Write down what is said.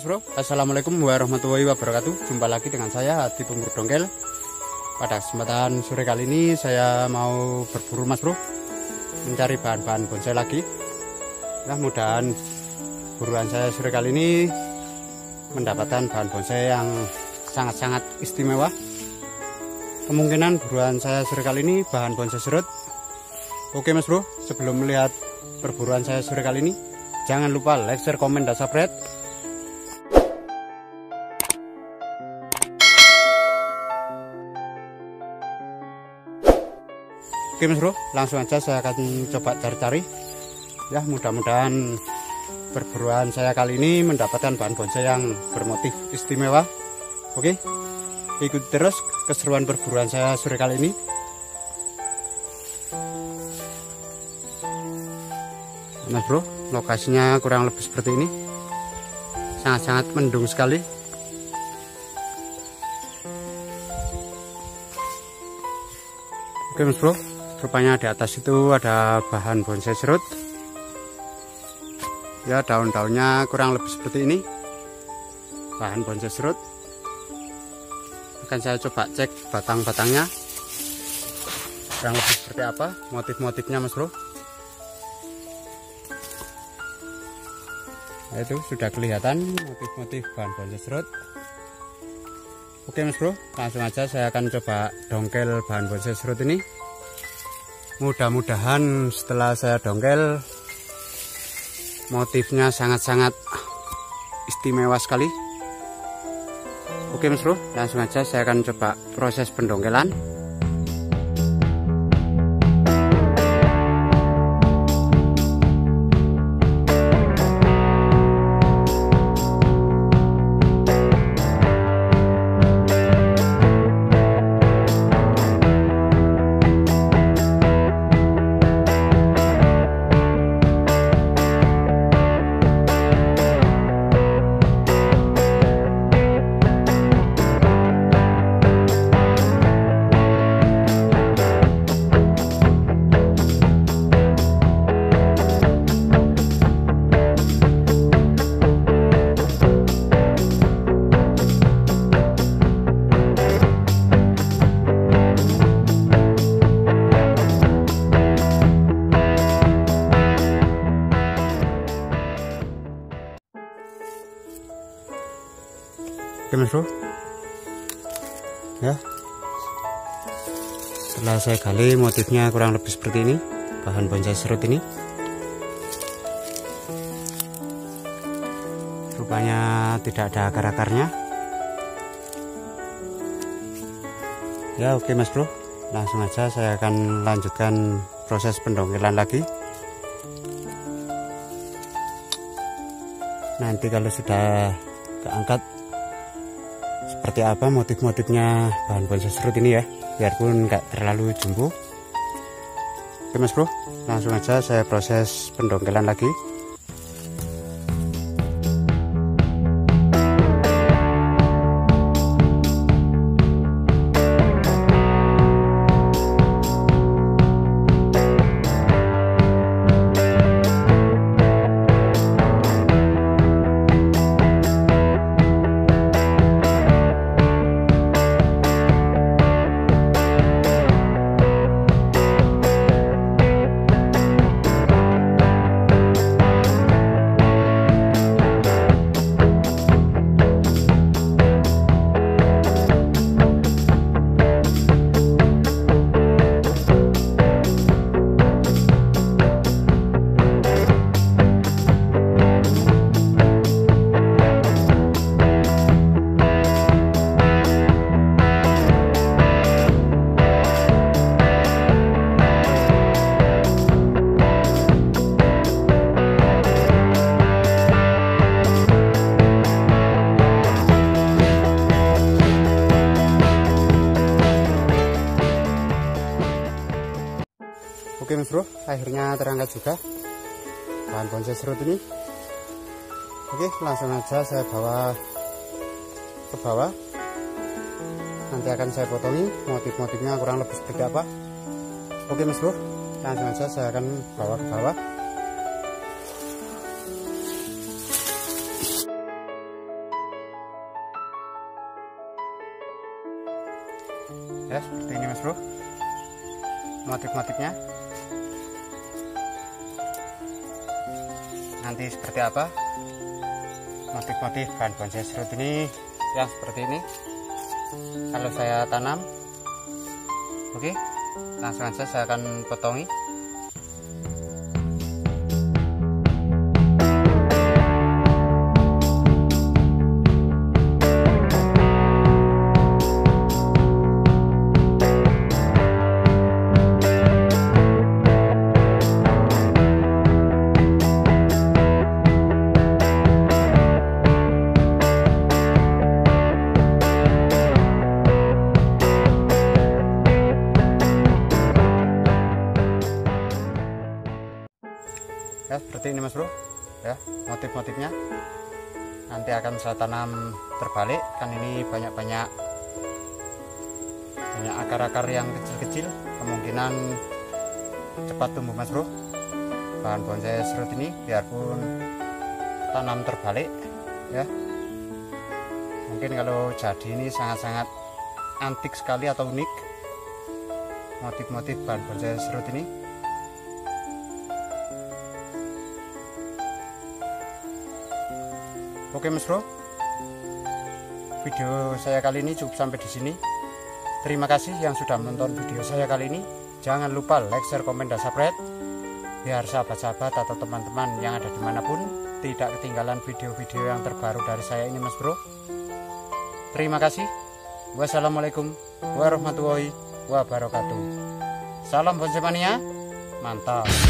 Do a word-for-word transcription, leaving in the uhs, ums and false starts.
Mas Bro, assalamualaikum warahmatullahi wabarakatuh. Jumpa lagi dengan saya Hadi Pemburu Dongkel. Pada kesempatan sore kali ini saya mau berburu Mas Bro, mencari bahan-bahan bonsai lagi. Nah, mudahan buruan saya sore kali ini mendapatkan bahan bonsai yang sangat-sangat istimewa. Kemungkinan buruan saya sore kali ini bahan bonsai serut. Oke Mas Bro, sebelum melihat perburuan saya sore kali ini, jangan lupa like, share, komen, dan subscribe. Oke Mas Bro, langsung aja saya akan coba cari-cari. Ya, mudah-mudahan perburuan saya kali ini mendapatkan bahan bonsai yang bermotif istimewa. Oke, ikuti terus keseruan perburuan saya sore kali ini. Mas Bro, lokasinya kurang lebih seperti ini, sangat-sangat mendung sekali. Oke Mas Bro, rupanya di atas itu ada bahan bonsai serut. Ya, daun-daunnya kurang lebih seperti ini, bahan bonsai serut. Akan saya coba cek batang-batangnya kurang lebih seperti apa motif-motifnya Mas Bro. Nah, itu sudah kelihatan motif-motif bahan bonsai serut. Oke Mas Bro, langsung aja saya akan coba dongkel bahan bonsai serut ini. Mudah-mudahan setelah saya dongkel motifnya sangat-sangat istimewa sekali. Oke Mas Bro, langsung aja saya akan coba proses pendongkelan. Oke Mas Bro, ya, setelah saya gali motifnya kurang lebih seperti ini, bahan bonsai serut ini. Rupanya tidak ada akar-akarnya. Ya oke Mas Bro, langsung aja saya akan lanjutkan proses pendongkelan lagi. Nanti kalau sudah keangkat seperti apa motif-motifnya bahan bonsai serut ini ya, biarpun nggak terlalu jumbo. Oke Mas Bro, langsung aja saya proses pendongkelan lagi. Oke Mas Bro, akhirnya terangkat juga bahan bonsai serut ini. Oke, langsung aja saya bawa ke bawah. Nanti akan saya potongi motif-motifnya kurang lebih seperti apa. Oke Mas Bro, langsung aja saya akan bawa ke bawah. Ya seperti ini mas bro, motif-motifnya. Nanti seperti apa motif-motif bahan bonsai serut ini yang seperti ini kalau saya tanam. Oke, langsung saja saya akan potongi. Ya seperti ini mas bro, ya motif-motifnya. Nanti akan saya tanam terbalik, kan ini banyak-banyak banyak akar-akar yang kecil-kecil, kemungkinan cepat tumbuh mas bro bahan bonsai serut ini, biarpun tanam terbalik ya. Mungkin kalau jadi ini sangat-sangat antik sekali atau unik motif-motif bahan bonsai serut ini. Oke mas bro, video saya kali ini cukup sampai di sini. Terima kasih yang sudah menonton video saya kali ini. Jangan lupa like, share, komen, dan subscribe, biar sahabat-sahabat atau teman-teman yang ada dimanapun tidak ketinggalan video-video yang terbaru dari saya ini mas bro. Terima kasih. Wassalamualaikum warahmatullahi wabarakatuh. Salam bonsai mania, mantap.